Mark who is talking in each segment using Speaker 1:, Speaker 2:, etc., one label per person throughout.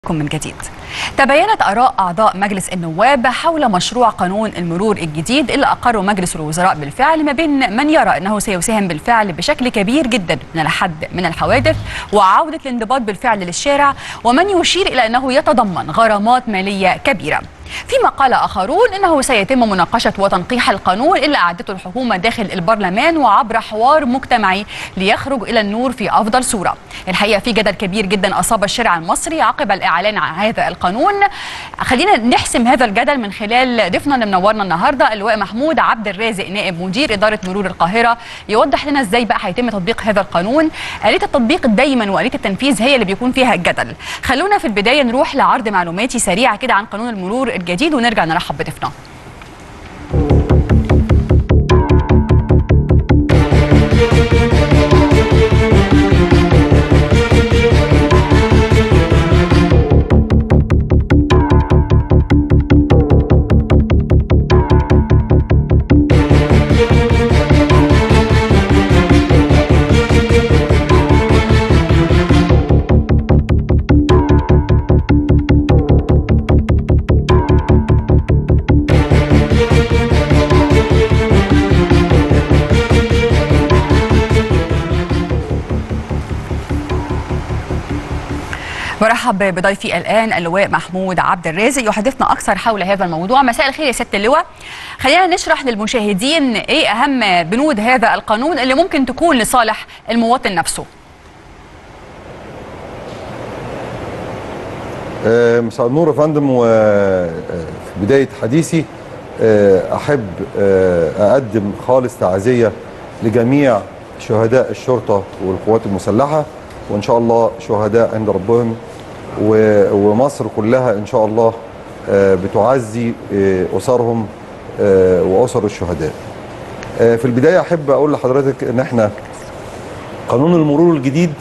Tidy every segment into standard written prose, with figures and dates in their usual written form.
Speaker 1: من جديد. تباينت آراء أعضاء مجلس النواب حول مشروع قانون المرور الجديد اللي أقره مجلس الوزراء بالفعل، ما بين من يرى أنه سيساهم بالفعل بشكل كبير جدا من الحد من الحوادث وعودة الانضباط بالفعل للشارع، ومن يشير إلى أنه يتضمن غرامات مالية كبيرة. فيما قال آخرون أنه سيتم مناقشة وتنقيح القانون اللي أعدته الحكومة داخل البرلمان وعبر حوار مجتمعي ليخرج إلى النور في أفضل صورة. الحقيقة في جدل كبير جدا أصاب الشارع المصري عقب الإعلان عن هذا القانون. خلينا نحسم هذا الجدل من خلال ضيفنا اللي منورنا النهارده اللواء محمود عبد الرازق، نائب مدير إدارة مرور القاهرة، يوضح لنا إزاي بقى هيتم تطبيق هذا القانون. آلية التطبيق دايما وآلية التنفيذ هي اللي بيكون فيها الجدل. خلونا في البداية نروح لعرض معلوماتي سريعة كده عن قانون المرور الجديد ونرجع نرحب بضيفنا. برحب بضيفي الآن اللواء محمود عبد الرازق يحدثنا أكثر حول هذا الموضوع. مساء الخير يا سيادة اللواء. خلينا نشرح للمشاهدين إيه أهم بنود هذا القانون اللي ممكن تكون لصالح المواطن نفسه.
Speaker 2: مساء النور يا فندم. وفي بداية حديثي أحب أقدم خالص تعزية لجميع شهداء الشرطة والقوات المسلحة، وإن شاء الله شهداء عند ربهم، ومصر كلها إن شاء الله بتعزي أسرهم وأسر الشهداء. في البداية أحب أقول لحضرتك إن إحنا قانون المرور الجديد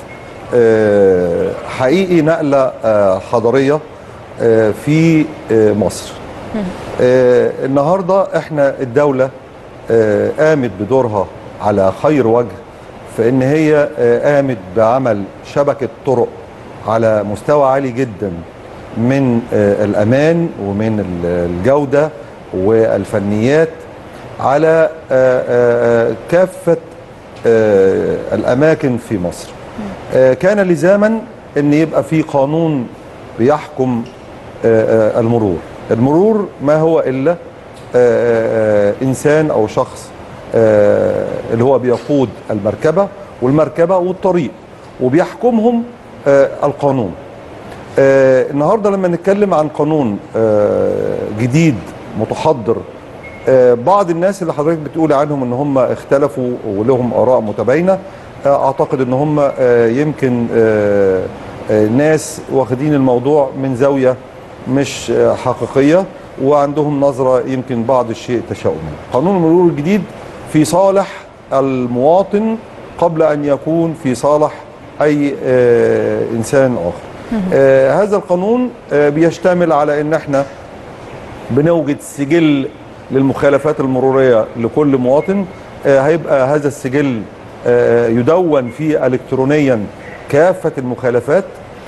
Speaker 2: حقيقي نقلة حضارية في مصر. النهاردة إحنا الدولة قامت بدورها على خير وجه، فإن هي قامت بعمل شبكة طرق على مستوى عالي جدا من الأمان ومن الجودة والفنيات على كافة الأماكن في مصر. كان لزاما أن يبقى في قانون بيحكم المرور. المرور ما هو إلا إنسان أو شخص اللي هو بيقود المركبة والمركبة والطريق، وبيحكمهم القانون. النهاردة لما نتكلم عن قانون جديد متحضر، بعض الناس اللي حضرتك بتقول عنهم ان هم اختلفوا ولهم آراء متباينة، اعتقد ان هم يمكن ناس واخدين الموضوع من زاوية مش حقيقية، وعندهم نظرة يمكن بعض الشيء تشاؤمي. قانون المرور الجديد في صالح المواطن قبل أن يكون في صالح أي إنسان آخر. هذا القانون بيشتمل على أن احنا بنوجد سجل للمخالفات المرورية لكل مواطن. هيبقى هذا السجل يدون فيه إلكترونيا كافة المخالفات.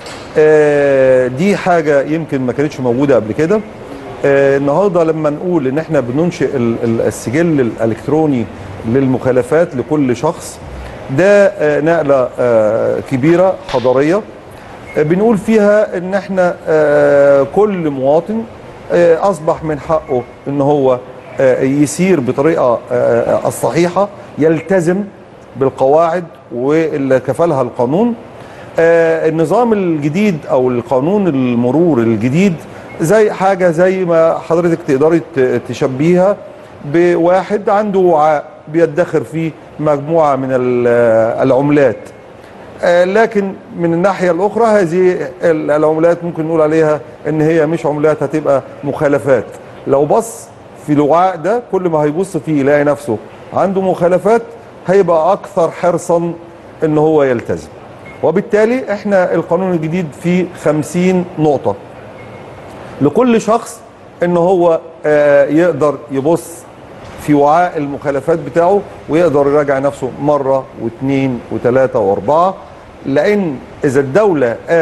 Speaker 2: دي حاجة يمكن ما كانتش موجودة قبل كده. النهارده لما نقول ان احنا بننشئ السجل الالكتروني للمخالفات لكل شخص، ده نقله كبيره حضاريه. بنقول فيها ان احنا كل مواطن اصبح من حقه ان هو يسير بطريقه الصحيحه، يلتزم بالقواعد واللي كفلها القانون. النظام الجديد او القانون المرور الجديد زي حاجة زي ما حضرتك تقدري تشبيها بواحد عنده وعاء بيدخر فيه مجموعة من العملات، لكن من الناحية الأخرى هذه العملات ممكن نقول عليها إن هي مش عملات، هتبقى مخالفات. لو بص في الوعاء ده كل ما هيبص فيه يلاقي نفسه عنده مخالفات، هيبقى أكثر حرصا إن هو يلتزم. وبالتالي إحنا القانون الجديد فيه 50 نقطة لكل شخص ان هو يقدر يبص في وعاء المخالفات بتاعه ويقدر يراجع نفسه مرة واثنين وثلاثة واربعة، لان اذا الدولة قامت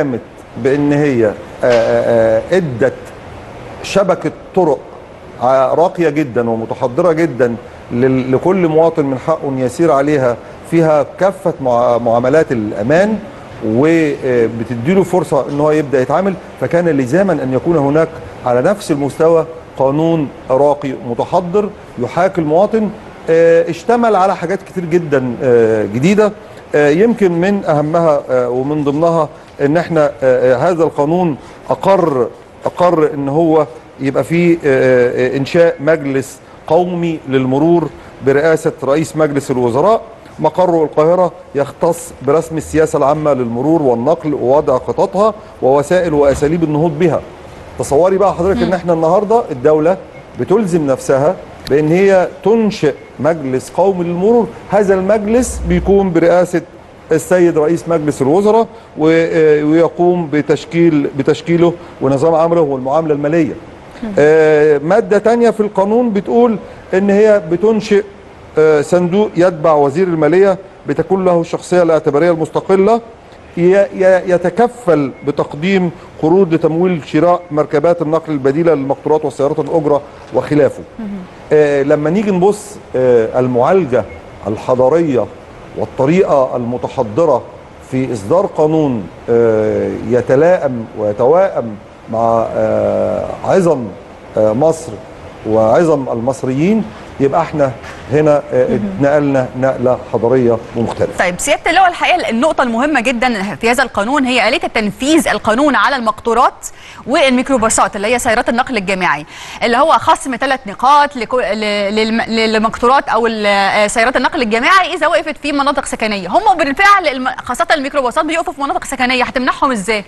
Speaker 2: بان هي ادت شبكه طرق راقيه جدا ومتحضره جدا لكل مواطن من حقه ان يسير عليها، فيها كافه معاملات الامان وبتديله فرصه ان هو يبدا يتعامل. فكان لزاما ان يكون هناك على نفس المستوى قانون راقي متحضر يحاكي المواطن، اشتمل على حاجات كتير جدا جديده. يمكن من اهمها ومن ضمنها ان احنا هذا القانون اقر ان هو يبقى فيه انشاء مجلس قومي للمرور برئاسه رئيس مجلس الوزراء، مقره القاهره، يختص برسم السياسه العامه للمرور والنقل ووضع خططها ووسائل واساليب النهوض بها. تصوري بقى حضرتك ان احنا النهارده الدوله بتلزم نفسها بان هي تنشئ مجلس قومي للمرور. هذا المجلس بيكون برئاسه السيد رئيس مجلس الوزراء ويقوم بتشكيله ونظام عمله والمعامله الماليه. ماده تانية في القانون بتقول ان هي بتنشئ صندوق يتبع وزير الماليه بتكون له الشخصيه الاعتباريه المستقله يتكفل بتقديم قروض لتمويل شراء مركبات النقل البديله للمقطورات والسيارات الاجره وخلافه. لما نيجي نبص المعالجه الحضاريه والطريقه المتحضره في اصدار قانون يتلائم ويتوائم مع عظم مصر وعظم المصريين، يبقى احنا هنا اتنقلنا نقله حضاريه ومختلفه.
Speaker 1: طيب سياده اللواء، الحقيقه النقطه المهمه جدا في هذا القانون هي آلية التنفيذ القانون على المقطورات والميكروباصات اللي هي سيارات النقل الجماعي، اللي هو خصم 3 نقاط للمقطورات او سيارات النقل الجماعي اذا وقفت في مناطق سكنيه. هم بالفعل خاصه الميكروباصات بيقفوا في مناطق سكنيه، هتمنعهم ازاي؟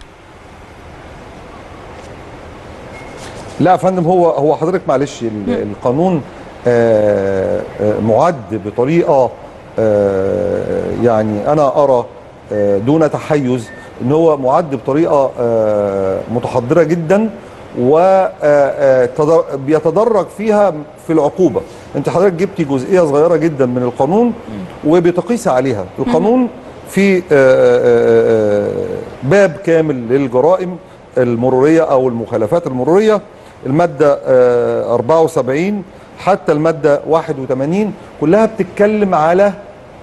Speaker 2: لا يا فندم، هو حضرتك معلش القانون معد بطريقه يعني انا ارى دون تحيز ان هو معد بطريقه متحضره جدا وبيتدرج فيها في العقوبه. انت حضرتك جبتي جزئيه صغيره جدا من القانون وبتقيس عليها. القانون في باب كامل للجرائم المروريه او المخالفات المروريه، الماده 74 حتى الماده 81 كلها بتتكلم على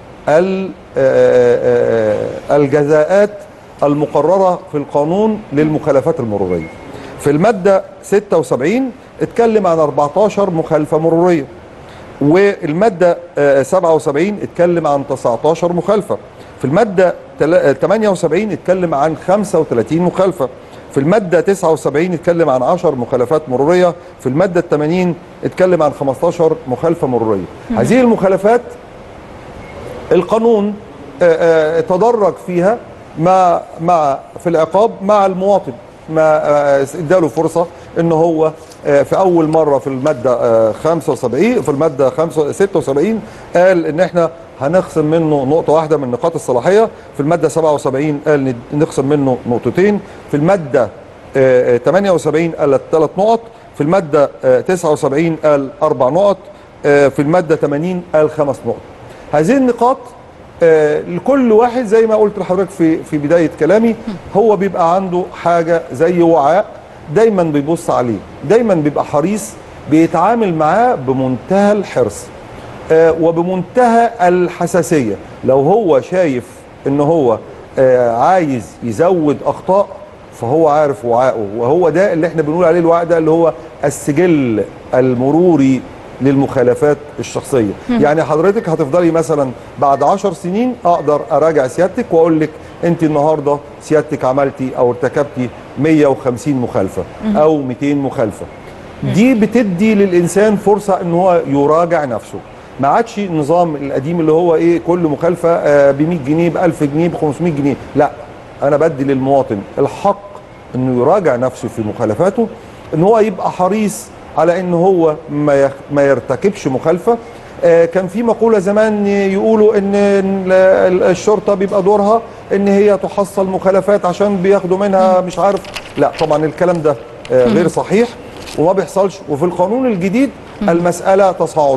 Speaker 2: الجزاءات المقرره في القانون للمخالفات المروريه. في الماده 76 اتكلم عن 14 مخالفه مروريه، والماده 77 اتكلم عن 19 مخالفه. في الماده 78 اتكلم عن 35 مخالفه. في المادة 79 اتكلم عن 10 مخالفات مرورية. في المادة 80 اتكلم عن 15 مخالفة مرورية. هذه المخالفات القانون تدرج فيها مع في العقاب مع المواطن، ما اداله فرصة ان هو في اول مرة في المادة 75 في المادة 76 قال ان احنا هنخصم منه نقطة واحدة من نقاط الصلاحية. في المادة 77 قال نخصم منه نقطتين. في المادة 78 قال 3 نقط. في المادة 79 قال 4 نقط. في المادة 80 قال 5 نقط. هذه النقاط لكل واحد زي ما قلت لحضرتك في بداية كلامي، هو بيبقى عنده حاجة زي وعاء دايما بيبص عليه، دايما بيبقى حريص، بيتعامل معاه بمنتهى الحرص وبمنتهى الحساسية. لو هو شايف ان هو عايز يزود اخطاء فهو عارف وعائه، وهو ده اللي احنا بنقول عليه الوعاء ده اللي هو السجل المروري للمخالفات الشخصية. يعني حضرتك هتفضلي مثلا بعد 10 سنين اقدر اراجع سيادتك واقول لك انت النهارده سيادتك عملتي او ارتكبتي 150 مخالفة او 200 مخالفة. دي بتدي للانسان فرصة ان هو يراجع نفسه. ما عادش النظام القديم اللي هو ايه كل مخالفه ب 100 جنيه ب 1000 جنيه ب 500 جنيه، لا، انا بدي للمواطن الحق انه يراجع نفسه في مخالفاته، ان هو يبقى حريص على ان هو ما يرتكبش مخالفه. كان في مقوله زمان يقولوا ان الشرطه بيبقى دورها ان هي تحصل مخالفات عشان بياخدوا منها مش عارف. لا طبعا الكلام ده غير صحيح وما بيحصلش. وفي القانون الجديد المساله تصاعديه.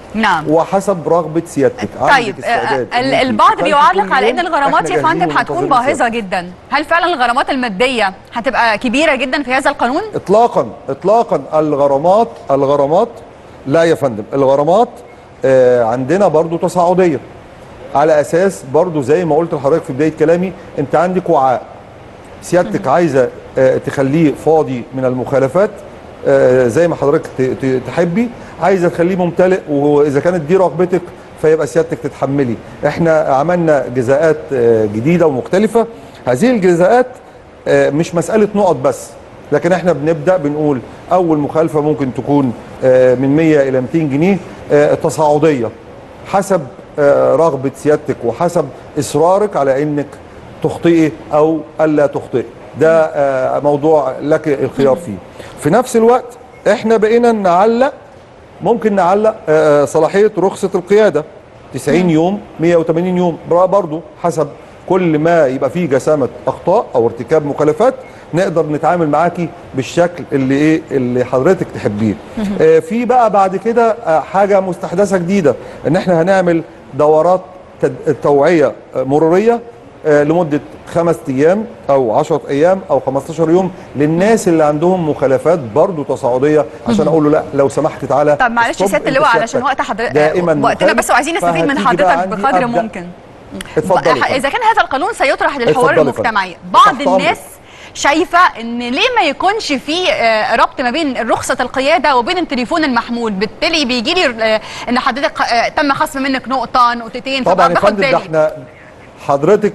Speaker 1: نعم.
Speaker 2: وحسب رغبه سيادتك.
Speaker 1: طيب البعض بيعلق على ان الغرامات يا فندم هتكون باهظه جدا، هل فعلا الغرامات الماديه هتبقى كبيره جدا في هذا القانون؟
Speaker 2: اطلاقا اطلاقا. الغرامات لا يا فندم، الغرامات عندنا برضو تصاعديه، على اساس برضو زي ما قلت لحضرتك في بدايه كلامي، انت عندك وعاء سيادتك عايزه تخليه فاضي من المخالفات زي ما حضرتك تحبي، عايزه تخليه ممتلئ، واذا كانت دي رغبتك فيبقى سيادتك تتحملي. احنا عملنا جزاءات جديده ومختلفه. هذه الجزاءات مش مساله نقط بس، لكن احنا بنبدا بنقول اول مخالفه ممكن تكون من 100 الى 200 جنيه تصاعديه حسب رغبه سيادتك وحسب اصرارك على انك تخطئي او الا تخطئي. ده موضوع لك الخيار فيه. في نفس الوقت احنا بقينا ممكن نعلق صلاحيه رخصه القياده 90 يوم 180 يوم برضو حسب كل ما يبقى فيه جسامه اخطاء او ارتكاب مخالفات، نقدر نتعامل معاكي بالشكل اللي حضرتك تحبيه. في بقى بعد كده حاجه مستحدثه جديده، ان احنا هنعمل دورات توعيه مروريه لمده 5 ايام او 10 ايام او 15 يوم للناس اللي عندهم مخالفات برضو تصاعديه، عشان اقول له لا لو سمحت تعالى.
Speaker 1: طب معلش يا سياده اللواء علشان وقت حضرتك وقتنا بس، وعايزين نستفيد من حضرتك بقدر ممكن.
Speaker 2: اتفضلي.
Speaker 1: اذا كان هذا القانون سيطرح للحوار المجتمعي، بعض الناس شايفه ان ليه ما يكونش في ربط ما بين رخصه القياده وبين التليفون المحمول، بالتالي بيجي لي ان حضرتك تم خصم منك نقطه نقطتين
Speaker 2: طبعا يا فندم. ده احنا حضرتك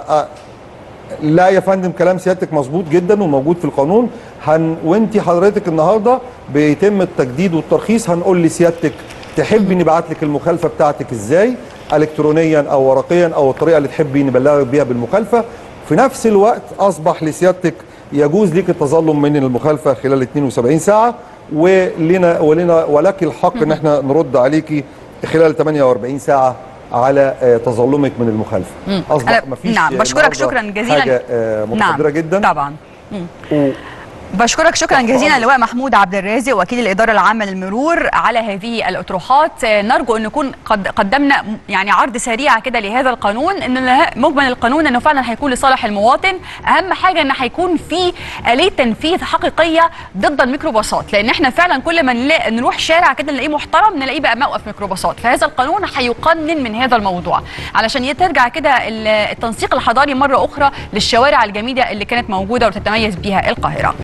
Speaker 2: لا يا فندم، كلام سيادتك مظبوط جدا وموجود في القانون. وانت حضرتك النهارده بيتم التجديد والترخيص، هنقول لسيادتك تحبي نبعت لك المخالفه بتاعتك ازاي، الكترونيا او ورقيا او الطريقه اللي تحبي نبلغك بيها بالمخالفه. في نفس الوقت اصبح لسيادتك يجوز لك التظلم من المخالفه خلال 72 ساعه، ولك الحق ان احنا نرد عليكي خلال 48 ساعه على تظلمك من المخالفه. اصبح مفيش.
Speaker 1: نعم، بشكرك شكرا جزيلا.
Speaker 2: حاجه متقدره جدا
Speaker 1: طبعا. بشكرك شكرا جزيلا اللواء محمود عبد الرازق وكيل الاداره العامه للمرور على هذه الاطروحات. نرجو ان نكون قد قدمنا يعني عرض سريع كده لهذا القانون، ان مجمل القانون انه فعلا هيكون لصالح المواطن. اهم حاجه ان هيكون في آلية تنفيذ حقيقيه ضد الميكروباصات، لان احنا فعلا كل ما نروح شارع كده نلاقيه محترم نلاقيه بقى موقف ميكروباصات، فهذا القانون هيقنن من هذا الموضوع علشان ترجع كده التنسيق الحضاري مره اخرى للشوارع الجميله اللي كانت موجوده وتتميز بها القاهره.